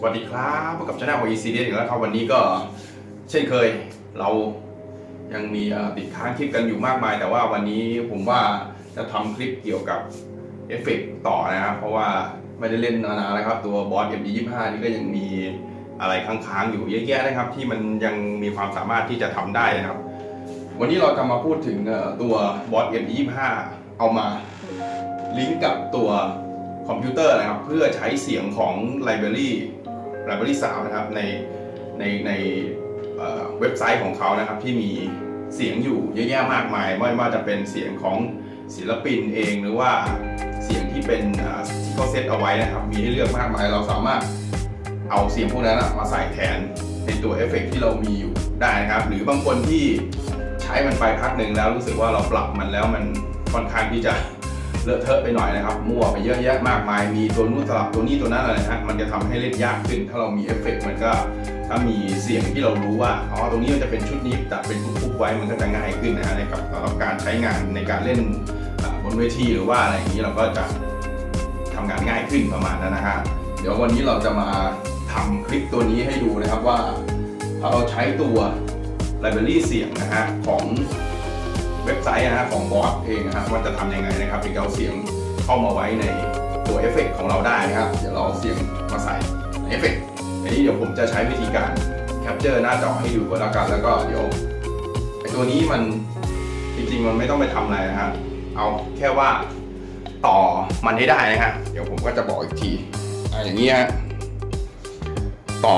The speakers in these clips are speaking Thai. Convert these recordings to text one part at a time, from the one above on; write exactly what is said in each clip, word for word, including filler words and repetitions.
วัสดีครับพบกับช่องของ อี ซี ดี อีกแล้วครับวันนี้ก็เช่นเคยเรายังมีติดค้างคลิปกันอยู่มากมายแต่ว่าวันนี้ผมว่าจะทำคลิปเกี่ยวกับเอฟเฟกต์ต่อนะครับเพราะว่าไม่ได้เล่นนานๆนะครับตัวบอส เอ็ม ดี ยี่สิบห้า นี่ก็ยังมีอะไรค้างๆอยู่เยอะแยะนะครับที่มันยังมีความสามารถที่จะทำได้นะครับวันนี้เราจะมาพูดถึงตัวบอส เอ็ม ดี ยี่สิบห้า เอามาลิงก์กับตัวคอมพิวเตอร์นะครับเพื่อใช้เสียงของไลบรารีไลบรารีซาวด์นะครับในในในเว็บไซต์ของเขานะครับที่มีเสียงอยู่เยอะแยะมากมายไม่ว่าจะเป็นเสียงของศิลปินเองหรือว่าเสียงที่เป็นที่เขาเซตเอาไว้นะครับมีให้เลือกมากมายเราสามารถเอาเสียงพวกนั้นมาใส่แทนในตัวเอฟเฟกต์ที่เรามีอยู่ได้นะครับหรือบางคนที่ใช้มันไปพักหนึ่งแล้วรู้สึกว่าเราปรับมันแล้วมันค่อนข้างที่จะเลอะเทอะไปหน่อยนะครับมั่วไปเยอะแยะมากมายมีตัวนู้นสลับตัวนี้ตัวนั้นอะไรนะฮะมันจะทำให้เล่นยากขึ้นถ้าเรามีเอฟเฟกต์มันก็ถ้ามีเสียงที่เรารู้ว่าอ๋อตรงนี้มันจะเป็นชุดนี้แต่เป็นทุกๆไว้มันก็จะง่ายขึ้นนะฮะในกับสำหรับการใช้งานในการเล่นบนเวทีหรือว่าอะไรอย่างนี้เราก็จะทำงานง่ายขึ้นประมาณนั้นนะฮะเดี๋ยววันนี้เราจะมาทำคลิปตัวนี้ให้ดูนะครับว่าถ้าเราใช้ตัวไลบรารีเสียงนะฮะของเว็บไซต์นะฮะของบอสเองนะฮะว่าจะทำยังไงนะครับถึงเอาเสียงเข้ามาไว้ในตัวเอฟเฟกต์ของเราได้นะครับเดี๋ยวเราเอาเสียงมาใส่ในเอฟเฟกต์อันนี้เดี๋ยวผมจะใช้วิธีการแคปเจอร์หน้าจอให้ดูก่อนแล้วกันแล้วก็เดี๋ยวไอตัวนี้มันจริงๆมันไม่ต้องไปทำอะไรนะฮะเอาแค่ว่าต่อมันให้ได้นะฮะเดี๋ยวผมก็จะบอกอีกทีอย่างนี้ฮะต่อ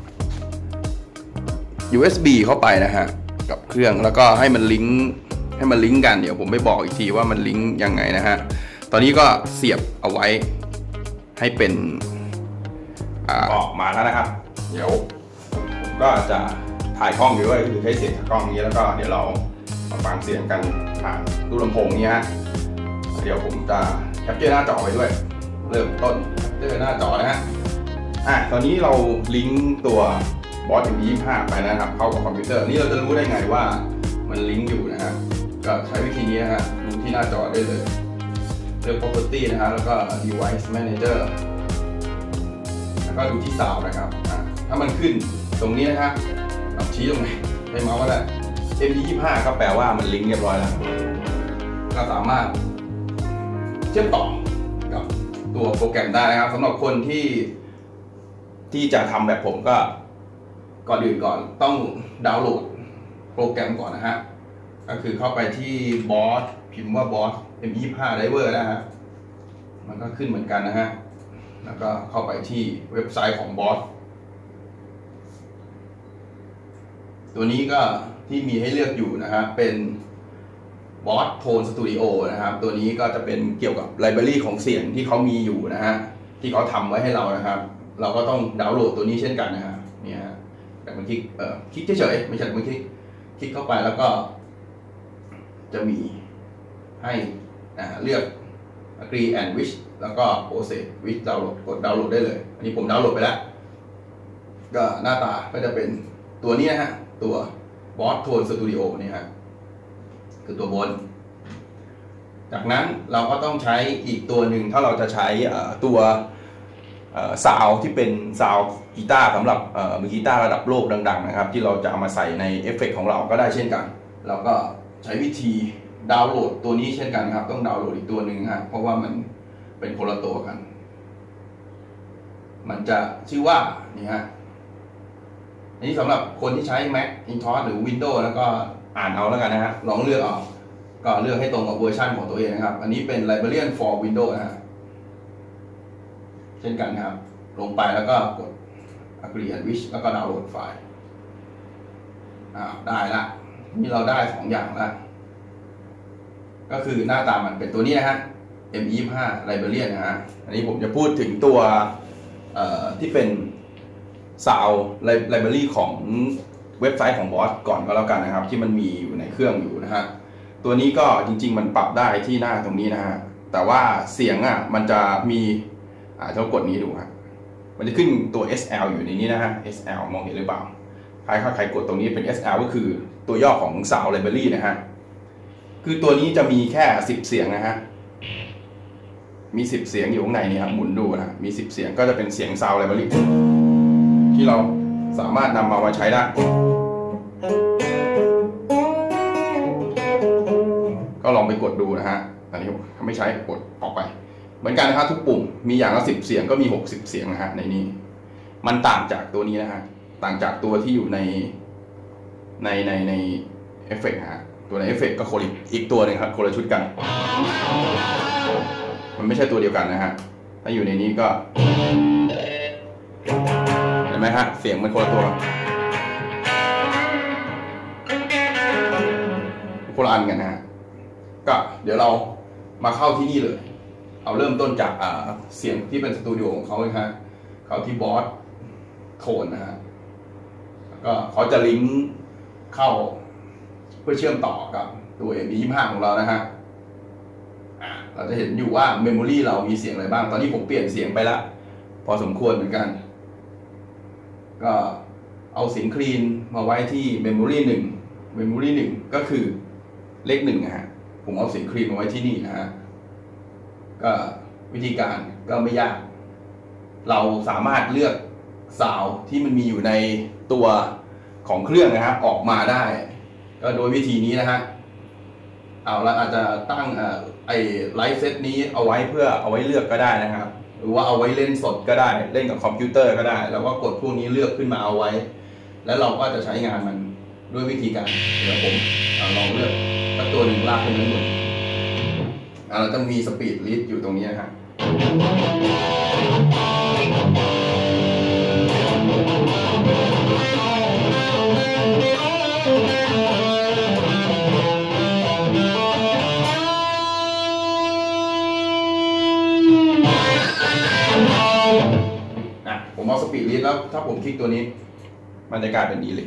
ยู เอส บี เข้าไปนะฮะกับเครื่องแล้วก็ให้มันลิงก์ให้มันลิงก์กันเดี๋ยวผมไปบอกอีกทีว่ามันลิงก์ยังไงนะฮะตอนนี้ก็เสียบเอาไว้ให้เป็นออกมาแล้วนะครับเดี๋ยวผมก็จะถ่ายกล้องอยู่ด้วยคือใช้เสียงจากกล้องนี้แล้วก็เดี๋ยวเรามาฟังเสียงกันผ่านตู้ลำโพงนี้ฮะเดี๋ยวผมจะแคปเจอร์หน้าจอไปด้วยเริ่มต้นแคปเจอร์หน้าจอนะฮะอ่ะตอนนี้เราลิงก์ตัวบอส เอ็ม ดี ยี่สิบห้า ไปนะครับเข้ากับคอมพิวเตอร์นี่เราจะรู้ได้ไงว่ามันลิงก์อยู่นะฮะก็ใช้วิธีนี้นะฮะดูที่หน้าจอได้เลยเลือก property นะฮะแล้วก็ device manager แล้วก็ดูที่ sound นะครับถ้ามันขึ้นตรงนี้นะฮะชี้ตรงไหนให้เมาส์ก็ได้ เอ็ม ดี ยี่สิบห้า ก็แปลว่ามันลิงก์เรียบร้อยแล้วก็สามารถเชื่อมต่อกับตัวโปรแกรมได้นะครับสำหรับคนที่ที่จะทำแบบผมก็ก่อนอื่นก่อนต้องดาวน์โหลดโปรแกรมก่อนนะฮะก็คือเข้าไปที่บอสพิมพ์ว่าบอส เอ็ม ยี่สิบห้า Driver นะฮะมันก็ขึ้นเหมือนกันนะฮะแล้วก็เข้าไปที่เว็บไซต์ของบอสตัวนี้ก็ที่มีให้เลือกอยู่นะฮะเป็นบอสโทนสตูดิโอนะครับตัวนี้ก็จะเป็นเกี่ยวกับไลบรารีของเสียงที่เขามีอยู่นะฮะที่เขาทำไว้ให้เรานะครับเราก็ต้องดาวน์โหลดตัวนี้เช่นกันนะฮะเนี่ยแต่มันคลิกเอ่อคลิกเฉยๆไม่ใช่มันคลิกคลิกเข้าไปแล้วก็จะมีให้เลือก agree and wish แล้วก็ process with download กดดาวน์โหลดได้เลยอันนี้ผมดาวน์โหลดไปแล้วก็หน้าตาก็จะเป็นตัวนี้นะฮะตัว Boss Tone Studio นี่ฮะคือตัวบนจากนั้นเราก็ต้องใช้อีกตัวหนึ่งถ้าเราจะใช้ตัวซาวที่เป็นซาวกีตาร์สำหรับมือกีตาร์ระดับโลกดังๆนะครับที่เราจะเอามาใส่ในเอฟเฟกต์ของเราก็ได้เช่นกันเราก็ใช้วิธีดาวน์โหลดตัวนี้เช่นกันครับต้องดาวน์โหลดอีกตัวหนึ่งฮะเพราะว่ามันเป็นคนละตัวกันมันจะชื่อว่านี่ฮะอันนี้สำหรับคนที่ใช้ Macintosh หรือ Windows แล้วก็อ่านเอาแล้วกันนะฮะลองเลือกเอาก็เลือกให้ตรงกับเวอร์ชันของตัวเองนะครับอันนี้เป็น Librarian for Windows นะฮะเช่นกันครับลงไปแล้วก็กด agree and wish แล้วก็ดาวน์โหลดไฟล์อ้าวได้ละนี่เราได้สองอย่างแล้วก็คือหน้าตามันเป็นตัวนี้นะฮะ เอ็ม ยี่สิบห้า Librarian นะฮะอันนี้ผมจะพูดถึงตัวที่เป็น Sound Library ของเว็บไซต์ของบอสก่อนก็แล้วกันนะครับที่มันมีอยู่ในเครื่องอยู่นะฮะตัวนี้ก็จริงๆมันปรับได้ที่หน้าตรงนี้นะฮะแต่ว่าเสียงอ่ะมันจะมีอ่าถ้ากดนี้ดูฮะมันจะขึ้นตัว เอส แอล อยู่ในนี้นะฮะ เอส แอล มองเห็นหรือเปล่าใครใครกดตรงนี้เป็น เอส แอล ก็คือตัวย่อของ Sound Library นะฮะคือตัวนี้จะมีแค่สิบเสียงนะฮะมีสิบเสียงอยู่ข้างในนี่ครับหมุนดูนะมีสิบเสียงก็จะเป็นเสียง Sound Library ที่เราสามารถนำมาไว้ใช้ได้ก็ลองไปกดดูนะฮะอันนี้ถ้าไม่ใช้กดออกไปเหมือนกันนะครับทุกปุ่มมีอย่างละสิบเสียงก็มีหกสิบเสียงนะฮะในนี้มันต่างจากตัวนี้นะฮะต่างจากตัวที่อยู่ในในในในเอฟเฟกต์ฮะตัวในเอฟเฟกต์ก็คนอีกตัวหนึ่งครับคนละชุดกันมันไม่ใช่ตัวเดียวกันนะฮะถ้าอยู่ในนี้ก็เห็นไหมฮะเสียงมันคนละตัวคนละอันกันนะฮะก็เดี๋ยวเรามาเข้าที่นี่เลยเอาเริ่มต้นจากเสียงที่เป็นสตูดิโอของเขาเลยฮะเข้าที่บอสโทนนะฮะก็เขาจะลิงก์เข้าเพื่อเชื่อมต่อกับตัว เอ็ม อี ยี่สิบห้า ของเรานะฮะเราจะเห็นอยู่ว่าเมมโมรีเรามีเสียงอะไรบ้างตอนนี้ผมเปลี่ยนเสียงไปละพอสมควรเหมือนกันก็เอาเสียงคลีนมาไว้ที่เมมโมรีหนึ่งเมมโมรีหนึ่งก็คือเลขหนึ่งนะฮะผมเอาเสียงคลีนมาไว้ที่นี่นะฮะก็วิธีการก็ไม่ยากเราสามารถเลือกซาวด์ที่มันมีอยู่ในตัวของเครื่องนะฮะออกมาได้ก็โดยวิธีนี้นะฮะเอาละอาจจะตั้งไอ้ไลฟ์เซตนี้เอาไว้เพื่อเอาไว้เลือกก็ได้นะครับหรือว่าเอาไว้เล่นสดก็ได้เล่นกับคอมพิวเตอร์ก็ได้แล้วก็กดพวกนี้เลือกขึ้นมาเอาไว้แล้วเราก็จะใช้งานมันด้วยวิธีการเดี๋ยวผมลองเลือกสักตัวหนึ่งลากขึ้นมาหมดเราจะมีสปีดลิสต์อยู่ตรงนี้นะครับผมเอาสปีดลิสต์แล้วถ้าผมคลิกตัวนี้มันจะกลายเป็นดีเลย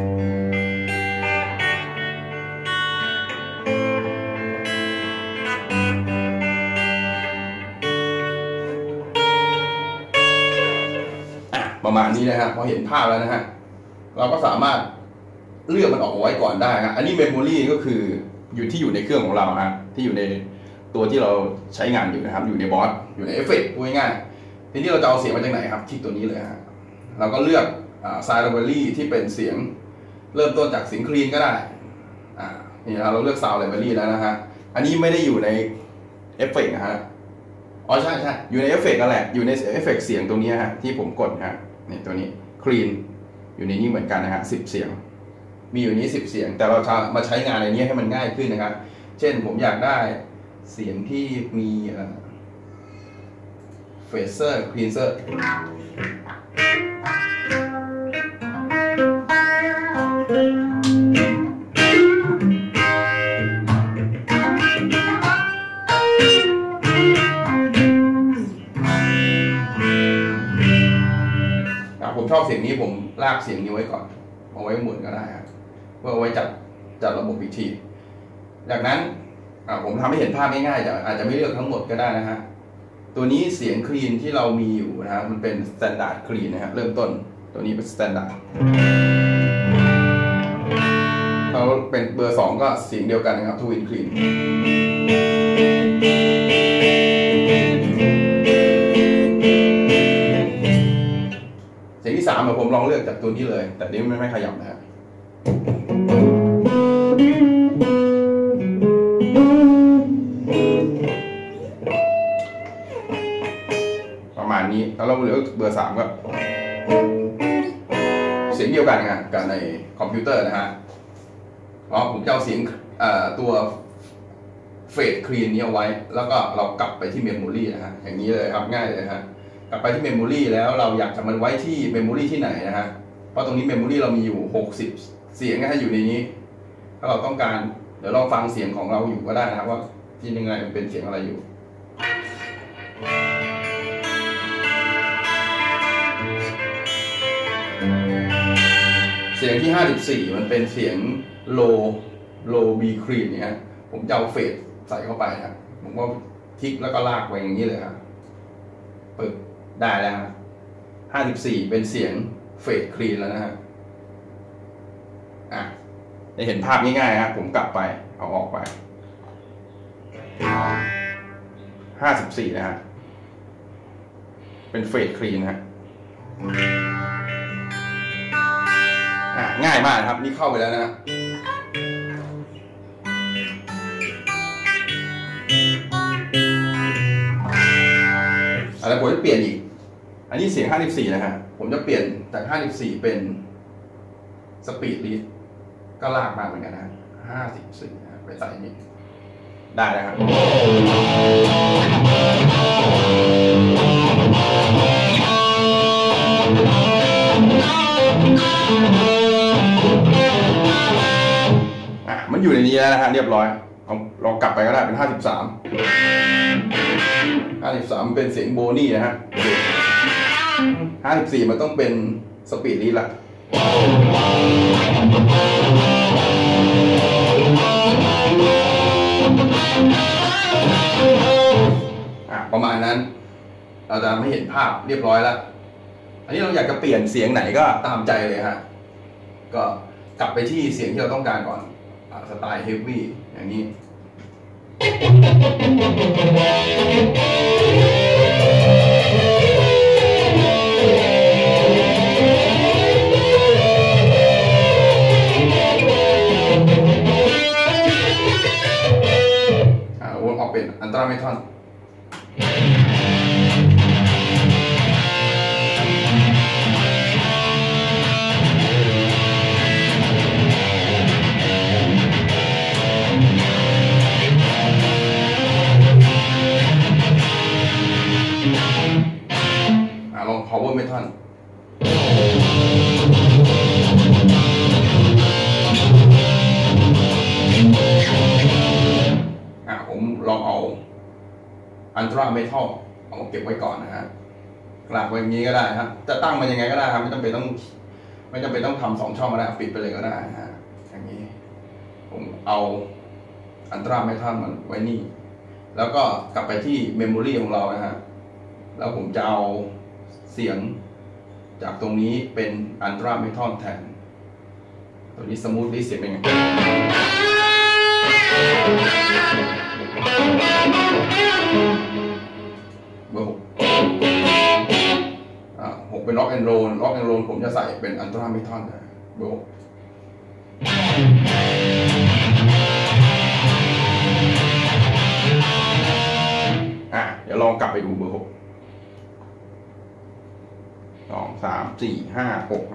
ประมาณนี้นะฮะพอเห็นภาพแล้วนะฮะเราก็สามารถเลือกมันออกไว้ก่อนได้ครับอันนี้เมมโมรีก็คืออยู่ที่อยู่ในเครื่องของเราฮะที่อยู่ในตัวที่เราใช้งานอยู่นะครับอยู่ในบอสอยู่ในเอฟเฟกต์พูดง่ายๆทีนี้เราจะเอาเสียงมาจากไหนครับคลิกตัวนี้เลยฮะเราก็เลือกไซน์ไลบรารีที่เป็นเสียงเริ่มต้นจากเสียงคลีนก็ได้อ่านี่นะเราเลือกซาวด์ไลบรารีแล้วนะฮะอันนี้ไม่ได้อยู่ในเอฟเฟกต์นะฮะอ๋อใช่ใช่อยู่ในเอฟเฟกต์นั่นแหละอยู่ในเอฟเฟกต์เสียงตรงนี้ฮะที่ผมกดฮะนี่ตัวนี้คลีนอยู่ในนี้เหมือนกันนะฮะสิบเสียงมีอยู่นี้สิบเสียงแต่เราจะมาใช้งานในนี้ให้มันง่ายขึ้นนะครับเช่นผมอยากได้เสียงที่มีเฟเซอร์คลีนเซอร์ผมชอบเสียงนี้ผมลากเสียงนี้ไว้ก่อนเอาไว้หมุนก็ได้ครับเพื่อเอาไว้จัดจัดระบบอีกทีจากนั้นผมทำให้เห็นภาพง่ายๆแต่อาจจะไม่เลือกทั้งหมดก็ได้นะฮะตัวนี้เสียงคลีนที่เรามีอยู่นะฮะมันเป็นสแตนดาร์ดคลีนนะฮะเริ่มต้นตัวนี้เป็นสแตนดาร์ดเราเป็นเบอร์สองก็เสียงเดียวกันนะครับทวินคลีนเสียงที่สามผมลองเลือกจากตัวนี้เลยแต่นี้ไม่ไม่ขยับนะฮะประมาณนี้แล้วเราเลือกเบอร์สามก็เสียงเดียวกันนะกับในคอมพิวเตอร์นะฮะเพราะผมจะเอาเสียงตัวเฟดคลีนนี้เอาไว้แล้วก็เรากลับไปที่เมมโมรีนะฮะอย่างนี้เลยครับง่ายเลยฮะกลับไปที่เมมโมรีแล้วเราอยากจะมันไว้ที่เมมโมรีที่ไหนนะฮะเพราะตรงนี้เมมโมรีเรามีอยู่หกสิบเสียงนะฮะอยู่ในนี้ถ้าเราต้องการเดี๋ยวลองฟังเสียงของเราอยู่ก็ได้นะครับว่าที่ยังไงมันเป็นเสียงอะไรอยู่เสียงที่ห้าสิบสี่มันเป็นเสียงโลโลบีคลีนเนี่ยฮะผมจะเอาเฟดใส่เข้าไปครับผมก็คลิกแล้วก็ลากไปอย่างนี้เลยครับปึ๊บได้แล้วห้าสิบสี่เป็นเสียงเฟดคลีนแล้วนะฮะอ่ะจะเห็นภาพง่ายๆครับผมกลับไปเอาออกไปห้าสิบสี่นะฮะเป็นเฟดคลีนนะฮะง่ายมากนะครับนี่เข้าไปแล้วนะอะไรผมจะเปลี่ยนอีกอันนี้เสียงห้าสิบสี่นะฮะผมจะเปลี่ยนจากห้าสิบสี่เป็นสปีดลีดก็ลากมาเหมือนกันนะห้าสิบสี่ไปใส่นี่ได้นะครับอ่ะมันอยู่ในนี้แล้วนะฮะเรียบร้อยเราเรากลับไปก็ได้เป็นห้าสิบสามห้าสิบสามเป็นเสียงโบนี่นะฮะห้าสิบสี่มันต้องเป็นสปีดลีดละอ่ะประมาณนั้นเราจะไม่เห็นภาพเรียบร้อยแล้วอันนี้เราอยากจะเปลี่ยนเสียงไหนก็ตามใจเลยฮะก็กลับไปที่เสียงที่เราต้องการก่อนสไตล์เฮฟวี่อย่างนี้วนออกเป็นอันตราเมทอนลอง power metal อ่ะผมลองเอาอันตราเมทัลเอาเก็บไว้ก่อนนะฮะกลากไว้อย่างนี้ก็ได้ครับจะตั้งมันยังไงก็ได้ครับไม่จำเป็นต้องไม่จำเป็นต้องทำสองช่องก็ได้ปิดไปเลยก็ได้นะฮะอย่างนี้ผมเอาอันตราเมทัลมันไว้นี่แล้วก็กลับไปที่เมมโมรีของเรานะฮะแล้วผมจะเอาเสียงจากตรงนี้เป็นอันตราเมทัลแทนตัวนี้สมูทลี่เสียงเป็นไงเบอร์หกอ่าหกเป็นล็อกแอนด์โรลล็อกแอนด์โรลผมจะใส่เป็นอันตราเมทัลนะเบอร์หกอ่ะเดี๋ยวลองกลับไปดูเบอร์หกสองสามสี่ห้าหก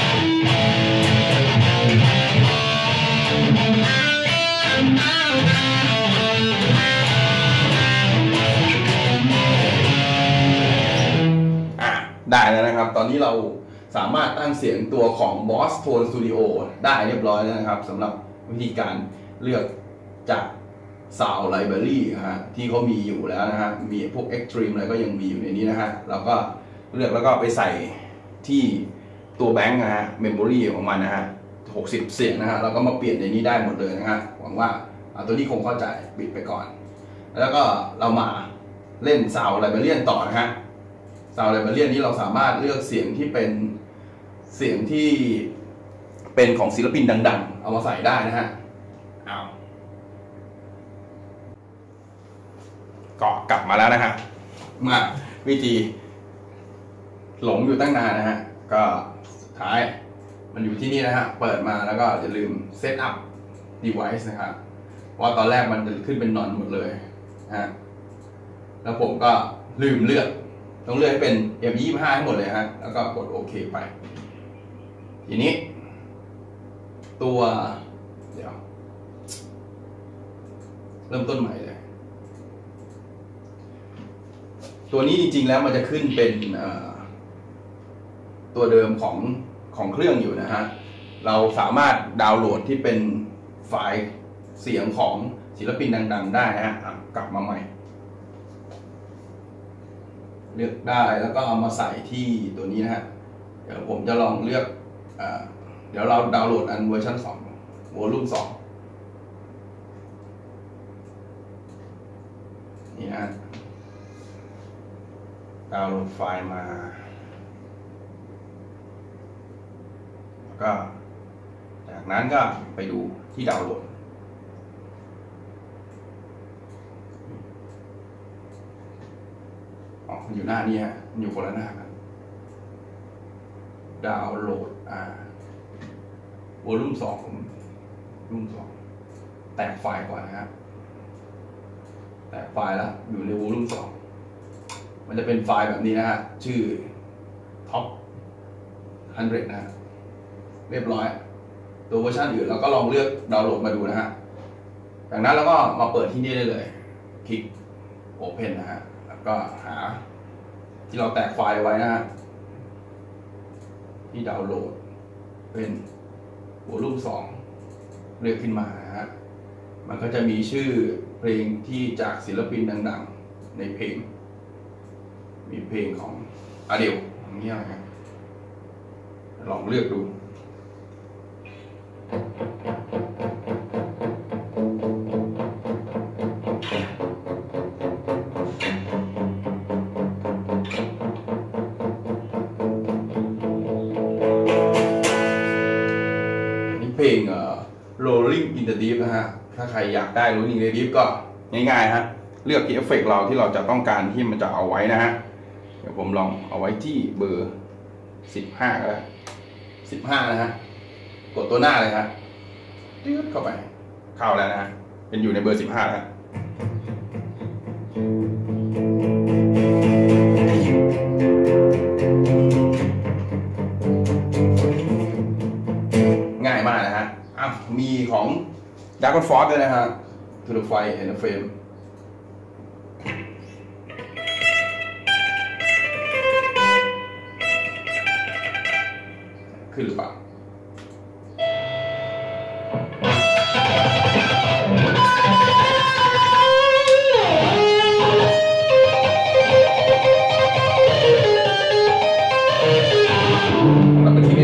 ได้แล้วนะครับตอนนี้เราสามารถตั้งเสียงตัวของ Boss Tone Studio ได้เรียบร้อยแล้วนะครับสำหรับวิธีการเลือกจาก Sound Library ฮะที่เขามีอยู่แล้วนะฮะมีพวก Extreme อะไรก็ยังมีอยู่ในนี้นะฮะเราก็เลือกแล้วก็ไปใส่ที่ตัวแบงค์นะฮะ Memory ของมันนะฮะหกสิบเสียงนะฮะเราก็มาเปลี่ยนในนี้ได้หมดเลยนะฮะหวังว่าตัวนี้คงเข้าใจปิดไปก่อนแล้วก็เรามาเล่น Sound Library ต่อนะฮะซาวด์ไลบรารีนี้เราสามารถเลือกเสียงที่เป็นเสียงที่เป็นของศิลปินดังๆเอามาใส่ได้นะฮะเอาก็กลับมาแล้วนะฮะมาวิธีหลงอยู่ตั้งนานนะฮะก็สุดท้ายมันอยู่ที่นี่นะฮะเปิดมาแล้วก็อย่าลืมเซตอัพ device นะครับเพราะตอนแรกมันจะขึ้นเป็นนอนหมดเลยฮะแล้วผมก็ลืมเลือกต้องเลือกให้เป็น เอ็ม ยี่สิบห้า ให้หมดเลยฮะแล้วก็กดโอเคไปทีนี้ตัวเดี๋ยวเริ่มต้นใหม่เลยตัวนี้จริงๆแล้วมันจะขึ้นเป็นตัวเดิมของของเครื่องอยู่นะฮะเราสามารถดาวน์โหลดที่เป็นไฟล์เสียงของศิลปินดังๆได้นะฮะกลับมาใหม่เลือกได้แล้วก็เอามาใส่ที่ตัวนี้นะฮะเดี๋ยวผมจะลองเลือกอ่าเดี๋ยวเราดาวน์โหลดอันเวอร์ชันสองวอลลุ่มสองนี่นะดาวน์โหลดไฟล์มาแล้วก็จากนั้นก็ไปดูที่ดาวน์โหลดอยู่หน้านี้ฮะอยู่คนละหน้ากันดาวน์โหลดอ่าวอลลุ่มสองผมวอลลุ่มสองแตกไฟล์ก่อนนะฮะแตกไฟล์แล้วอยู่ในวอลลุ่มสองมันจะเป็นไฟล์แบบนี้นะฮะชื่อ ท็อป หนึ่งร้อย นะฮะเรียบร้อยตัวเวอร์ชันอื่นเราก็ลองเลือกดาวน์โหลดมาดูนะฮะจากนั้นเราก็มาเปิดที่นี่ได้เลยคลิก Open นะฮะแล้วก็หาที่เราแตกไฟล์ไว้นะฮะที่ดาวน์โหลดเป็นวอลลุ่มสองเลือกขึ้นมานะฮะมันก็จะมีชื่อเพลงที่จากศิลปินดังๆในเพลงมีเพลงของอเดลอย่างเงี้ยนะลองเลือกดูเพลง Rolling in the Deep นะฮะถ้าใครอยากได้ Rolling in the Deep ก็ง่ายๆฮะเลือกที่เอฟเฟกต์เราที่เราจะต้องการที่มันจะเอาไว้นะฮะเดี๋ยวผมลองเอาไว้ที่เบอร์สิบห้าก็ได้สิบห้านะฮะกดตัวหน้าเลยฮะยืดเข้าไปเข้าแล้วนะฮะเป็นอยู่ในเบอร์สิบห้าแล้วง่ายมากนะฮะอ่ะมีของ Dragon Force ด้วยนะฮะ To the Fire and the Flame ขึ้นหรือเปล่าแล้วเป็นที่นี่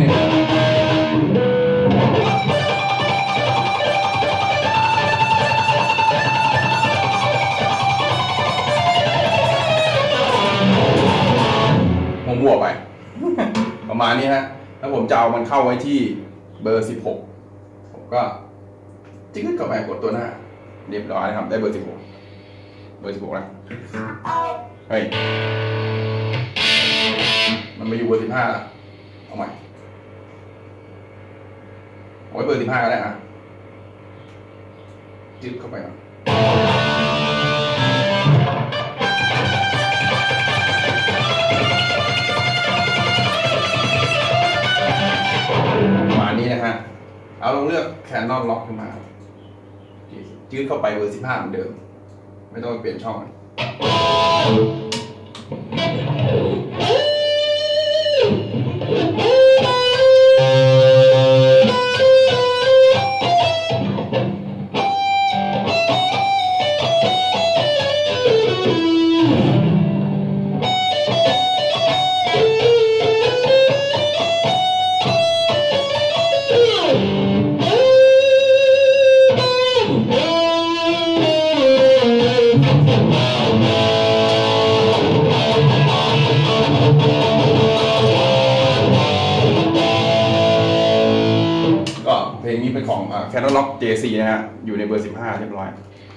มั่วไป ประมาณนี้ฮะแล้วผมจะเอามันเข้าไว้ที่เบอร์สิบหกผมก็จิ้งเข้าไปกดตัวหน้าเรียบร้อยนะครับได้เบอร์สิบหกเบอร์สิบหกแล้วเฮ้ยมันมาอยู่เบอร์สิบห้าแล้วเอาใหม่เอาไว้เบอร์สิบห้าก็ได้อ่ะจิ้งเข้าไปก่อนนี้นะฮะเอาลองเลือก Canon Lock ขึ้นมายืดเข้าไปเบอร์สิบห้าเหมือนเดิมไม่ต้องไปเปลี่ยนช่องเพลงนี้เป็นของ Canon Lock เจ ซี นะฮะอยู่ในเบอร์สิบห้าเรียบร้อย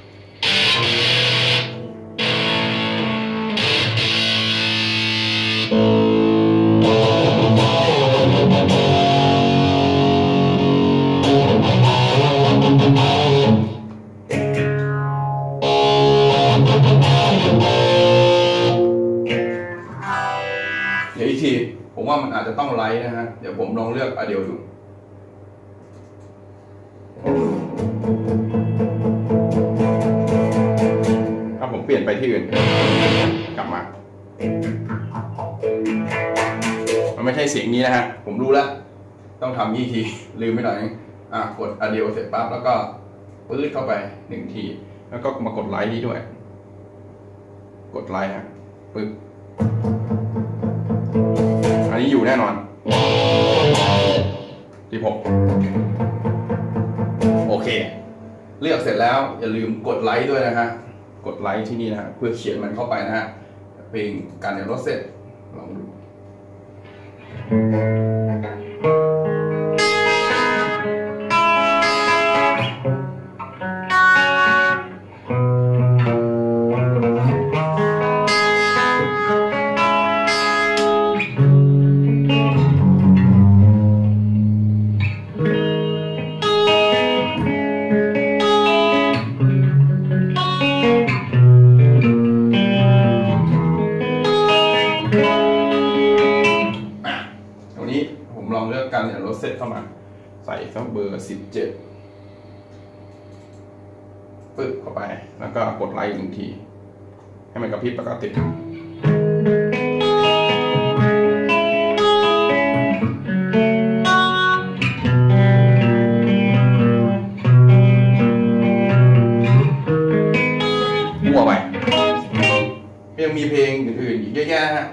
เดี๋ยวอีกทีผมว่ามันอาจจะต้องไลท์นะฮะเดี๋ยวผมลองเลือกอเดลดูถ้าผมเปลี่ยนไปที่อื่นกลับมามันไม่ใช่เสียงนี้นะฮะผมรู้แล้วต้องทำยี่ทีลืมไปหน่อยอ่ะกดอเดลเสร็จปั๊บแล้วก็ปื้ดเข้าไปหนึ่งทีแล้วก็มากดไลท์นี้ด้วยกดไลท์ฮะปึ๊บอันนี้อยู่แน่นอนที่ผมโอเคเลือกเสร็จแล้วอย่าลืมกดไลค์ด้วยนะฮะกดไลค์ที่นี่นะฮะเพื่อเขียนมันเข้าไปนะฮะเพลงการเดินรถเสร็จลองดูองเลือกกันเนี่ยลดเซตเข้ามาใส่สักเบอร์สิบเจ็ดปึ๊บเข้าไปแล้วก็กดไลค์หนึ่งทีให้มันกระพริบแล้วก็ติดมั่วไปยังมีเพลงอื่นๆอีกเยอะแยะฮะ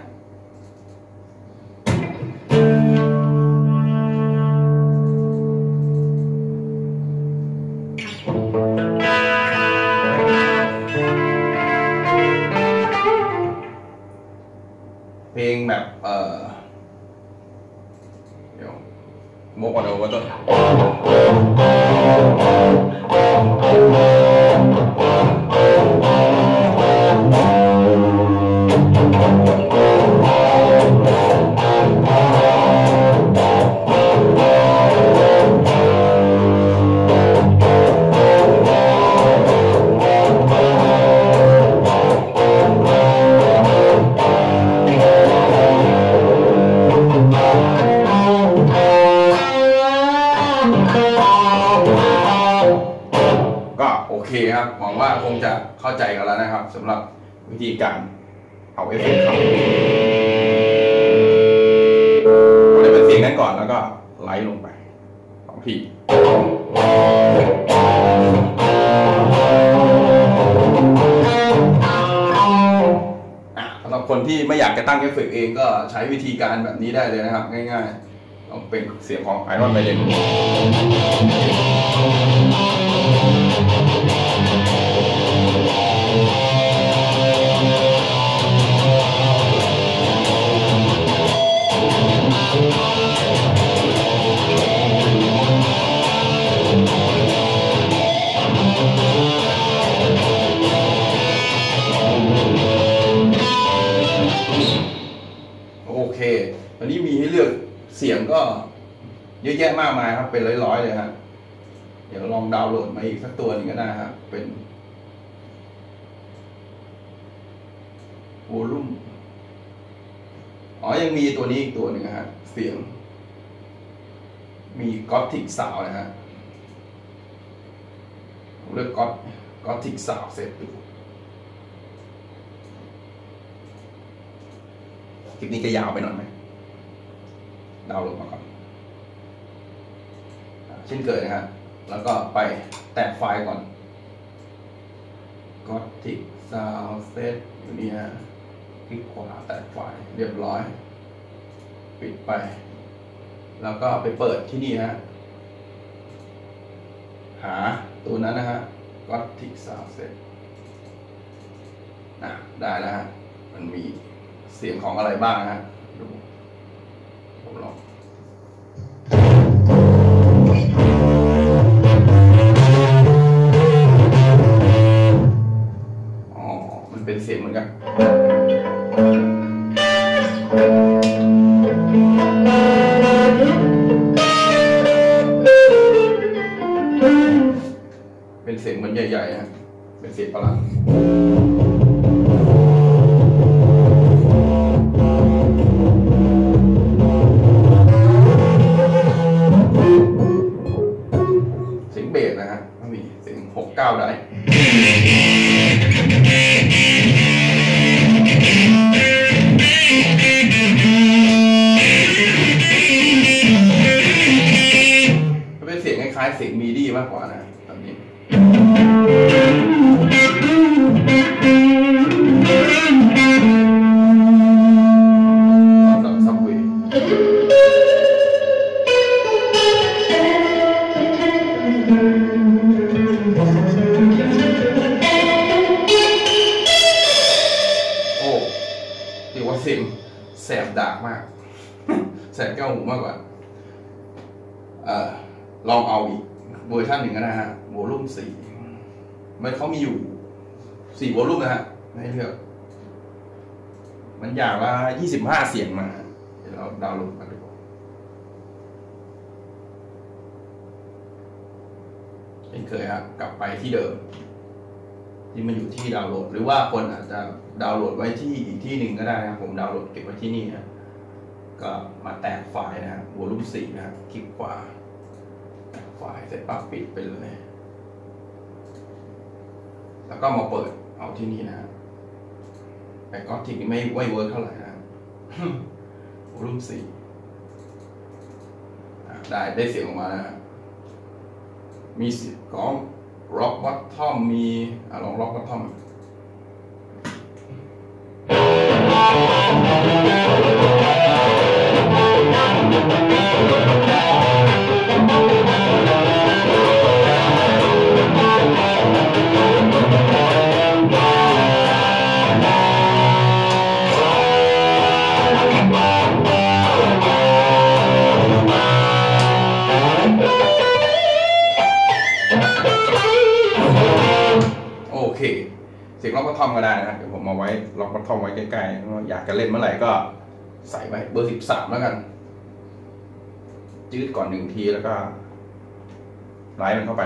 เพลงแบบเออเดี๋ยวโมกก่อนเดี๋ยวก็ต้นโอเคครับหวังว่าคงจะเข้าใจกันแล้วนะครับสำหรับวิธีการเอาเอฟเฟกต์เข้าเราจะเป็นเสียงนั้นก่อนแล้วก็ไล่ลงไปสองทีสำหรับคนที่ไม่อยากจะตั้งเอฟเฟกต์เองก็ใช้วิธีการแบบนี้ได้เลยนะครับง่ายๆต้องเป็นเสียงของไอรอนไมเดนโอเคตอนนี้มีให้เลือกเสียงก็เยอะแยะมากมายครับเป็นร้อยๆเลยครับเดี๋ยวลองดาวน์โหลดมาอีกสักตัวหนึ่งก็ได้ครับเป็นวอลลุ่มอ๋อยังมีตัวนี้อีกตัวหนึ่งนะฮะเสียงมีกอธิกซาวนะฮะผมเลือกกอธกอธิกซาวเสร็จดูคลิปนี้จะยาวไปหน่อยไหมดาวน์โหลดมาก่อนเช่นเคยนะฮะแล้วก็ไปแตะไฟล์ก่อน Gothic Sound Set อยู่นี่ฮะคลิกขวาแตะไฟล์เรียบร้อยปิดไปแล้วก็ไปเปิดที่นี่ฮะหาตัวนั้นนะฮะ Gothic Sound Set นะได้แล้วฮะมันมีเสียงของอะไรบ้างฮะดูผมลองอ๋อมันเป็นเสียงเหมือนกันเป็นเสียงเหมือนใหญ่ๆฮะเป็นเสียงประหลาดนะฮะก็มีเสียงหกเก้าได้เป็นเสียงคล้ายๆเสียงมีดี้มากกว่านะตอนนี้ซับเวย์เสียงแสบดากมากแสบแก้วหูมากกว่าเอ่อลองเอาอีกเวอร์ชันหนึ่งก็ได้ฮะวอลลุ่มสี่มันเขามีอยู่สี่วอลลุ่มนะฮะให้เลือกมันอย่างละยี่สิบห้าเสียงมาเดี๋ยวเราดาวน์โหลดมาดูเช่นเคยครับกลับไปที่เดิมที่มันอยู่ที่ดาวน์โหลดหรือว่าคนอาจจะดาวน์โหลดไว้ที่อีกที่หนึ่งก็ได้นะผมดาวน์โหลดเก็บไว้ที่นี่นะก็มาแตกไฟล์นะครับวอลลุ่มสี่นะครับคลิกขวาแตกไฟล์เสร็จปั๊บปิดไปเลยแล้วก็มาเปิดเอาที่นี่นะครับไอ้ก็ทิกไม่ไม่เวิร์กเท่าไหร่นะครับวอลลุ่มสี่ได้ได้เสียงออกมานะครับมีเสียงของ rock bottom มีอ่ะลอง rock bottom โอเคเสียงล็อกบอททอมก็ได้นะเดี๋ยวผมเอาไว้ล็อกบอททอมไว้ใกล้ๆอยากจะเล่นเมื่อไหร่ก็ใส่ไว้เบอร์สิบสามแล้วกันยืดก่อนหนึ่งทีแล้วก็ไล่มันเข้าไป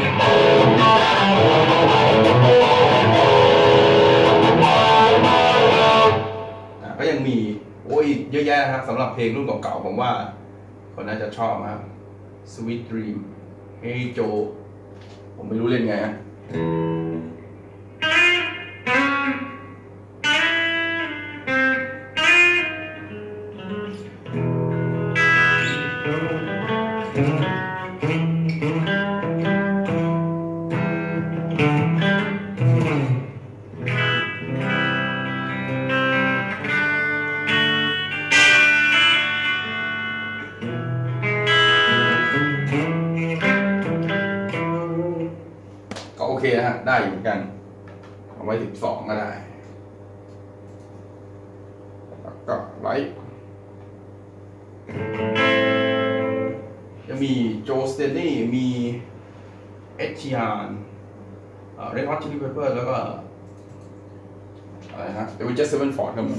ก็ยังมีโอ้ยเยอะแยะนะครับสำหรับเพลงรุ่นเก่าๆผมว่าคนน่าจะชอบนะครับ Sweet Dream Hey Joe ผมไม่รู้เล่นไงนะก็โอเคนะฮะได้อยู่เหมือนกันเอาไว้สิบสองก็ได้แล้วก็ไลท์จะมีโจสเตนนี่มีเอชชีฮานเรดฮอตชิลลี่เพปเปอร์แล้วก็อะไรฮะเดวิดเจสเซเว่นฟอร์ดครับ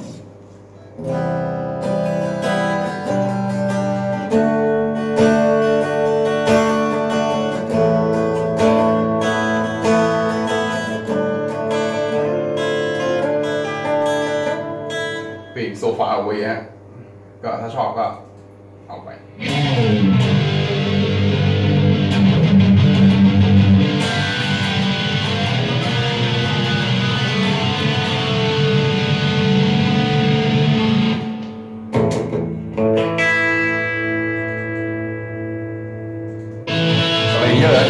เพลงโซฟาเอาไว้ฮะก็ถ้าชอบก็เอาไปอะไรเยอะ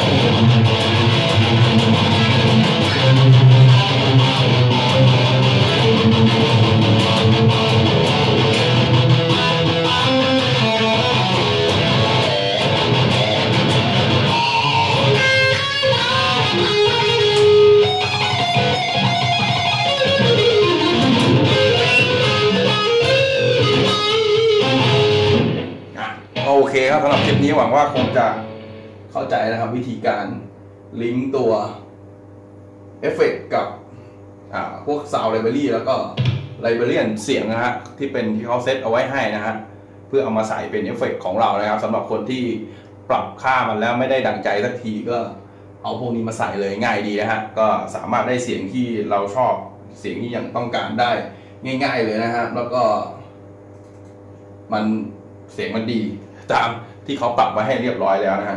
โอเคครับสำหรับคลิปนี้หวังว่าคงจะเข้าใจนะครับวิธีการลิงก์ตัวเอฟเฟกต์กับพวกซาวด์ไลบรารีแล้วก็ไลบรารีเสียงนะฮะที่เป็นที่เขาเซตเอาไว้ให้นะฮะเพื่อเอามาใส่เป็นเอฟเฟกต์ของเรานะครับสำหรับคนที่ปรับค่ามันแล้วไม่ได้ดังใจสักทีก็เอาพวกนี้มาใส่เลยง่ายดีนะฮะก็สามารถได้เสียงที่เราชอบเสียงที่ยังต้องการได้ง่ายๆเลยนะฮะแล้วก็มันเสียงมันดีตามที่เขาปรับไว้ให้เรียบร้อยแล้วนะฮะ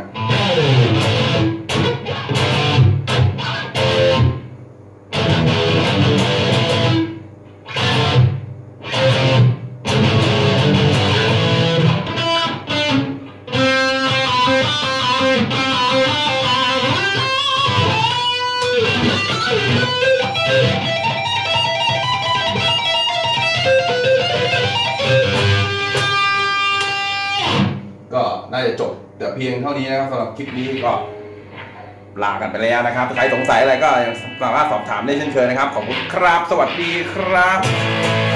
ก็น่าจะจบแต่เพียงเท่านี้นะครับสำหรับคลิปนี้ก็ลากันไปแล้วนะครับใครสงสัยอะไรก็สามารถสอบถามได้เช่นเคยนะครับขอบคุณครับสวัสดีครับ